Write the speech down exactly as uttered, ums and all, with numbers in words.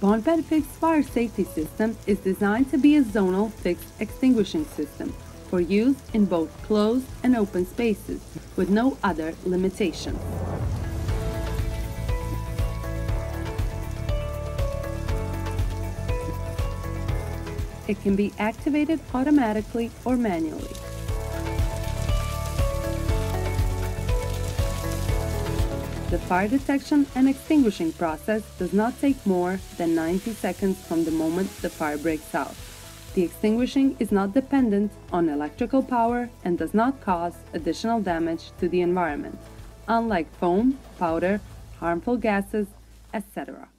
Bonpet Fixed Fire Safety System is designed to be a zonal fixed extinguishing system for use in both closed and open spaces with no other limitations. It can be activated automatically or manually. The fire detection and extinguishing process does not take more than ninety seconds from the moment the fire breaks out. The extinguishing is not dependent on electrical power and does not cause additional damage to the environment, unlike foam, powder, harmful gases, et cetera.